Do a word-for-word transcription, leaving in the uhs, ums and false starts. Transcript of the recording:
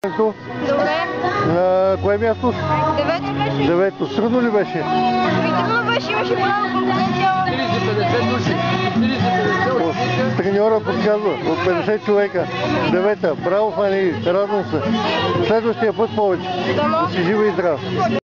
Добре. На кое място? Девето беше. Девето. Трудно ли беше? Трудно беше, имаше голяма конкуренция. Треньора подсказва от петдесет човека. Девета. Браво, Фани. Радвам се. Следващия път повече. Дано. Да си жива и здрав.